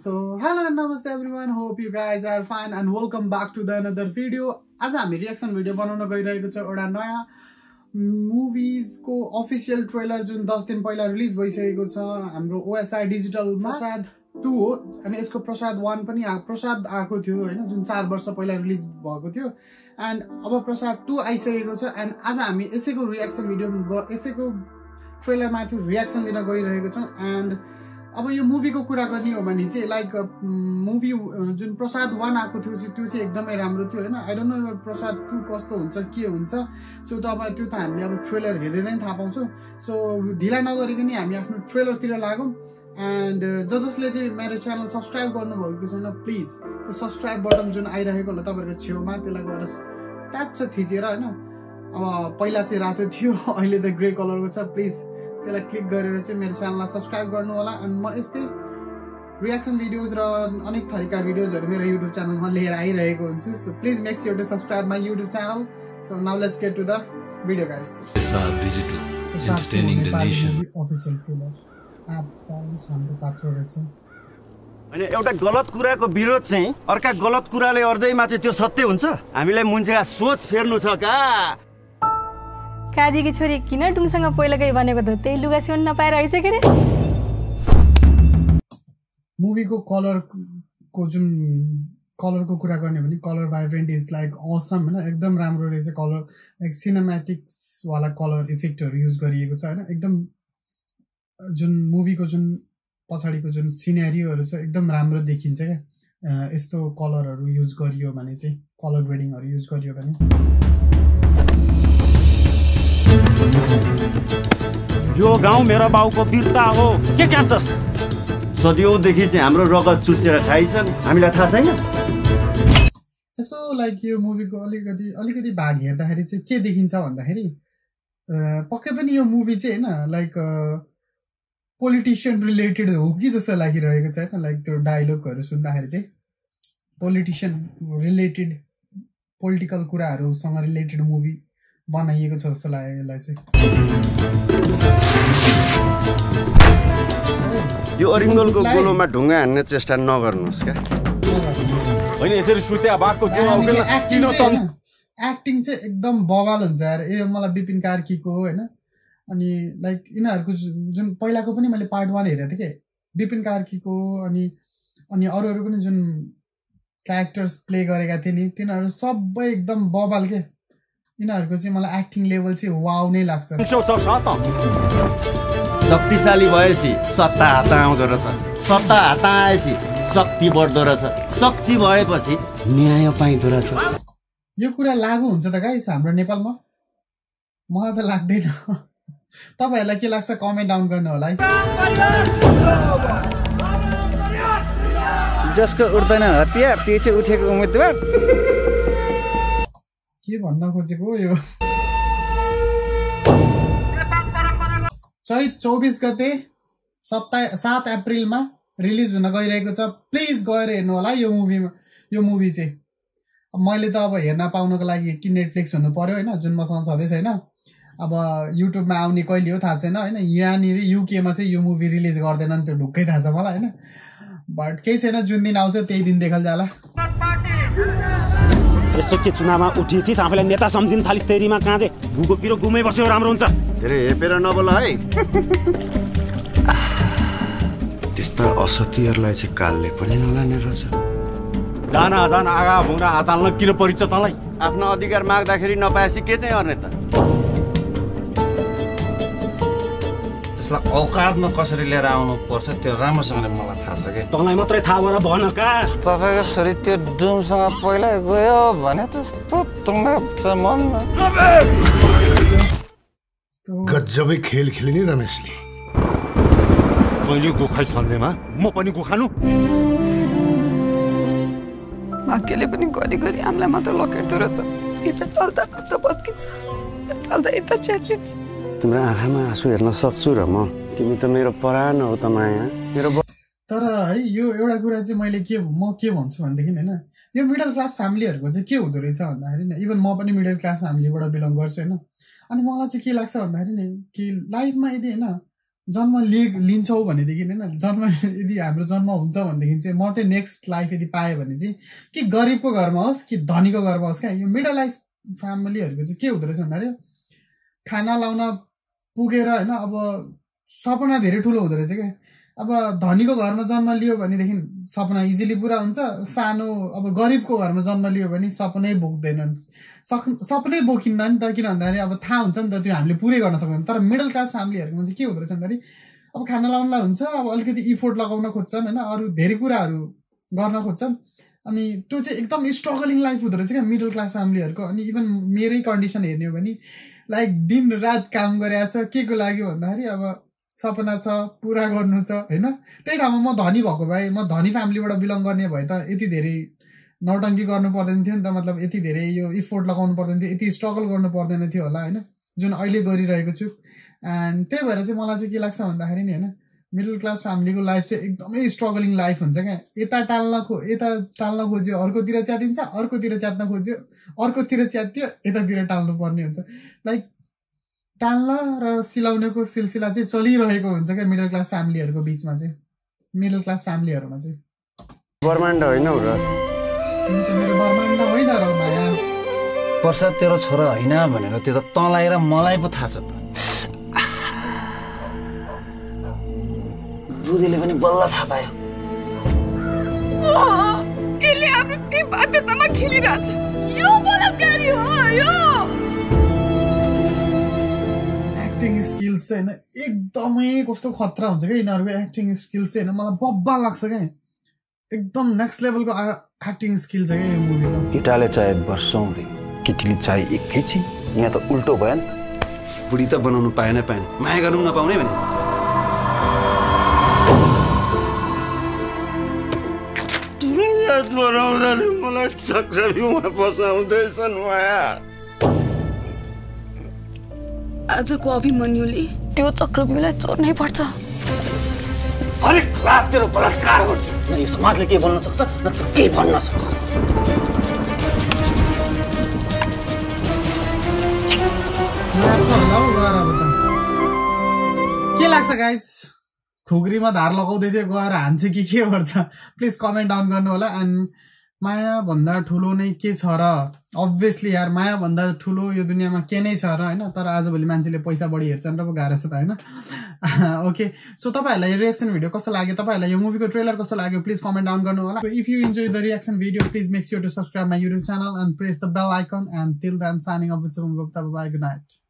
So hello and namaste everyone, hope you guys are fine and welcome back to the another video. आज हामी reaction video बनाउन गइरहेको छ एउटा नयाँ मुभिज को अफिशियल ट्रेलर जुन 10 दिन पहिला रिलिज भइसकेको छ हाम्रो ओएसआई डिजिटलमा प्रसाद 2 हो अनि यसको प्रसाद 1 पनि प्रसाद आएको थियो हैन जुन 4 वर्ष पहिला रिलिज भएको थियो एन्ड अब प्रसाद 2 आइसकेको छ एन्ड आज हामी यसैको रिएक्सन भिडियो यसैको ट्रेलर माथि रिएक्सन दिन गइरहेको छौं एन्ड अब यो मुभी को कुरा गर्ने हो भने चाहिँ लाइक मुभी जुन प्रसाद 1 आएको थियो त्यो चाहिँ एकदमै राम्रो थियो हैन आई डोन्ट नो प्रसाद 2 कस्तो हुन्छ के हुन्छ सो त अब त्यो त हामीले अब ट्रेलर हेरेर नै थाहा पाउँछौं सो ढिला नगरिकन हामी आफ्नो ट्रेलर तिर लागौं एन्ड जसले चाहिँ मेरो च्यानल सब्स्क्राइब गर्नु भएको छैन प्लिज त्यो सब्स्क्राइब बटन जुन आइरहेको होला तपाईहरुको छेउमा त्यसलाई गएर ट्याच थिचेर हैन अब पहिला चाहिँ रातो थियो अहिले त ग्रे कलरको छ प्लिज त्यसलाई क्लिक गरेर चाहिँ मेरो च्यानललाई सब्स्क्राइब गर्नु होला अनि म यस्तै रिएक्सन भिडियोज र अनेक थरीका भिडियोजहरु मेरो युट्युब च्यानलमा लिएर आइरहेको हुन्छु so please make sure to subscribe my YouTube channel so now let's get to the video guys digital entertaining the nation official trailer आप पाउँछ हाम्रो पात्र रहेछ अनि एउटा गलत कुराको विरोध चाहिँ अर्का गलत कुराले अर्दैमा चाहिँ त्यो सत्य हुन्छ हामीलाई मुन्छेका सोच फेर्नु छ का काजीकी छोरी किन टुङसँग पहिला गई भनेको त त्यही लुगा सिउन नपाएर आइछ के रे मुभीको कलरको जुन कलरको कुरा गर्ने भने colour vibrant is like awesome हैन एकदम राम्रो रहेछ कलर लाइक सिनेम्याटिक्स वाला कलर इफेक्टहरु युज गरिएको छ हैन एकदम जुन मुभीको जुन पछाडीको जुन सिनेरियोहरु छ एकदम राम्रो देखिन्छ के यस्तो कलरहरु युज गरियो भने चाहिँ कलर ग्रेडिङहरु युज गरियो भने यो गाउँ मेरो बाउको वीरता हो के कान्छस् सदियौंदेखि चाहिँ हाम्रो रगत चुसेर खाइछन् हामीलाई थाहा छैन यसो लाइक यो मुभीको अलिकति भाग हेर्दाखेरि चाहिँ के देखिन्छ भन्दाखेरि पक्कै पनि यो मुभी चाहिँ हैन लाइक पोलिटिशियन रिलेटेड हो कि जस्तो लागिरहेको छ हैन लाइक त्यो डायलगहरु सुन्दाखेरि चाहिँ पोलिटिशियन रिलेटेड पोलिटिकल कुराहरुसँग रिलेटेड मुभी बनाइएको छ जस्तो लाग्यो यसलाई चाहिँ यो अरिङ्गलको गोलोमा ढुङ्गा हान्ने चेष्टा नगर्नुस् क्या हैन यसरी सुत्या बाको जो आउकेला किन त एक्टिङ चाहिँ एकदम बवाल हुन्छ यार ए मलाई बिपिन कार्कीको हैन अनि लाइक इनाहरुको जुन पहिलाको पनि मैले पार्ट 1 हेरेको थिए के बिपिन कार्कीको अनि अरूहरु पनि जुन क्यारेक्टर्स प्ले गरेका थिए नि तिनीहरु सबै एकदम बवाल के इनाहरुको चाहिँ मलाई एक्टिङ लेभल चाहिँ वाउ नै लाग्छ शक्तिशाली भएपछि सत्ता हात आउँदो रहेछ सत्ता हात आएपछि शक्ति बढ्दो रहेछ शक्ति भएपछि न्याय पाइदो रहेछ यो कुरा लागू हुन्छ त गाइस हाम्रो नेपालमा मलाई त लाग्दैन तपाईहरुलाई के लाग्छ कमेन्ट डाउन गर्नु होला है जसको उड्दैन हतियार त्यो चाहिँ उठेको उम्मेदवार के भन्न खोजेको यो चैत 24 गते 7 अप्रिलमा रिलिज हुन गइरहेको छ प्लिज गएर हेर्नु होला यो मुभी चाहिँ अब मैले त अब हेर्न पाउनको लागि कि नेटफ्लिक्स हुनु पर्यो हैन जुन मसँग छँदै छैन अब युट्युबमा आउने कहिले हो थाहा छैन हैन यहाँनिर युके मा चाहिँ यो मुभी रिलिज गर्दैनन् त्यो ढुक्कै थाहा छ मलाई हैन बट केही छैन जुन दिन आउँछ त्यही दिन देखल जाला यसो के चुनावमा उठी थिस आफैलाई नेता सम्झिन थालिस तेरीमा कहाँ चाहिँ गुगो पिरो गुमै बस्यो राम्रो हुन्छ धेरै हेपेर नबोल है त्यस्ता असत्यहरुलाई चाहिँ कालले पनि नलाने रहेछ जान आगा भुङ्रा हात हाल्न किन परिच तँलाई आफ्नो अधिकार माग्दाखेरि नपाएसी के चाहिँ गर्ने त त्यसलाई औकातमा कसरी लिएर आउनु पर्छ त्यो राम्रोसँगले मलाई थाहा छ के तँलाई मात्रै थाहा भएर भन का तपाईको छोरी त्यो डुमसँग पहिला गयो भने त्यस्तो तुमले मन गजबै खेल खेलिने रमेशले तैँले गुखाइस भन्दैमा म पनि गुखानु भाग्यले पनि गरी हामीलाई मात्र लकेट्दो रहेछ यता टल्दा बत्किन्छ टल्दा यता च्यातिन्छ तिम्रो आँखामा आँसु हेर्न सक्छु र म तिमी त मेरो परान हो त माया मेरो तर है यो एउटा कुरा चाहिँ मैले के भन्छु भन्देखि हैन यो मिडल क्लास फ्यामिलीहरुको चाहिँ के हुँदो रहेछ भन्दाखेरि नि इभन म पनि मिडल क्लास फ्यामिलीबाट बिलोङ गर्छु हैन अनि मलाई चाहिँ के लाग्छ भन्दाखेरि नि कि लाइफमा यदि हैन जन्म लिन्छौ भनेदेखि हैन जन्म यदि हाम्रो जन्म हुन्छ भनेदेखि चाहिँ म चाहिँ नेक्स्ट लाइफ यदि पाएँ भने चाहिँ कि गरिबको घरमा होस् कि धनीको घरमा होस् क्या यो मिडल क्लास फ्यामिलीहरुको चाहिँ के हुँदो रहेछ भन्दाखेरि खाना लाउन पुगेर हैन अब सपना धेरै ठुलो हुँदो रहेछ क्या अब धनीको घरमा जन्म लियो भनेदेखि सपना इजिली पूरा हुन्छ सानो अब गरिबको घरमा जन्म लियो भने सपनै बोक्दैनन् सपनै बोकिन्न नि त किन भन्दाखेरि अब थाहा हुन्छ नि त त्यो हामीले पुरै गर्न सक्दैन तर मिडल क्लास फ्यामिलीहरुको चाहिँ के हुँदो रहेछ भन्दाखेरि अब खाना लाउनलाई हुन्छ अब अलिकति इफोर्ट लगाउन खोज्छन् हैन अरु धेरै कुराहरु गर्न खोज्छन् अनि त्यो चाहिँ एकदम स्ट्रगलिङ लाइफ हुँदो रहेछ क्या मिडल क्लास फ्यामिलीहरुको अनि इभन मेरै कन्डिसन हेर्ने हो भने लाइक दिन रात काम गरेछ के को लागि भन्दाखेरि अब सपना छ पूरा गर्नु छ हैन त्यही ठाउँमा म धनी भएको भए म धनी फ्यामिलीबाट बिलोङ गर्ने भए त यति धेरै नौटंकी गर्नु पर्दैन थियो नि त मतलब यति धेरै यो इफोर्ट लगाउनु पर्दैन थियो यति स्ट्रगल गर्नु पर्दैन थियो होला हैन जुन अहिले गरिरहेको छु एन्ड त्यही भएर चाहिँ मलाई चाहिँ के लाग्छ भन्दाखेरि नि हैन मिडल क्लास फ्यामिलीको लाइफ चाहिँ एकदमै स्ट्रगलिङ लाइफ हुन्छ क्या यता टाल्न खोज्यो अर्कोतिर च्यातिन्छ अर्कोतिर च्यात्न खोज्यो अर्कोतिर च्यात्यो यतातिर टाल्नु पर्ने हुन्छ लाइक टाल्न र सिलाउनेको सिलसिला चाहिँ चलिरहेको हुन्छ क्या मिडल क्लास फ्यामिलीहरुको बीचमा चाहिँ मिडल क्लास फ्यामिलीहरुमा चाहिँ ब्रह्माण्ड होइन र मेरो ब्रह्माण्ड होइन र माया प्रसाद तेरो छोरा होइन भनेर त्यो त तँलाई र मलाई पो थाहा छ त रुदेले पनि बल्ल थाहा पायो यसले आफ्नो के बाध्यतामा खेलिरहेछ यो बलात्कारी हो यो एक्टिङ स्किल्स चाहिँ हैन एकदमै कस्तो खतरा हुन्छ क्या यिनीहरुको एक्टिङ स्किल्स चाहिँ हैन मलाई बब्बा लाग्छ क्या एकदम नेक्स्ट लेभलको एक्टिङ स्किल छ क्या यो मुभीको केटाले चाहे वर्षौँदै केटीले चाहे एकैछिन यहाँ त उल्टो भयो नि बुढी त बनाउनु पाएन माया गर्नु नपाउने भने बनाउँदाले मलाई चक्रव्यूहमा फसाउँदैछन् माया आजको अभिमन्युले त्यो चक्रव्यूहलाई चोर्नै पर्छ हरेक रात तेरो बलात्कार गर्छ न यो समाजले के बोल्न सक्छ न त के भन्न सक्छस् के लाग्छ गाइज खुग्रीमा धार लगाउँदै थियो गएर हान्छ कि के गर्छ प्लिज कमेन्ट डाउन गर्नु होला एन्ड माया भन्दा ठुलो नै के छ र अब्भियसली यार माया भन्दा ठुलो यो दुनियाँमा के नै छ र हैन तर आजभोलि मान्छेले पैसा बढी हेर्छन् र पो गाह्रो छ त हैन ओके सो तपाईहरुलाई यो रिएक्सन भिडियो कस्तो लाग्यो तपाईहरुलाई यो मुभीको ट्रेलर कस्तो लाग्यो प्लिज कमेन्ट डाउन गर्नु होला if you enjoy the reaction video please make sure to subscribe my YouTube channel and press the bell icon and till then signing off with some good night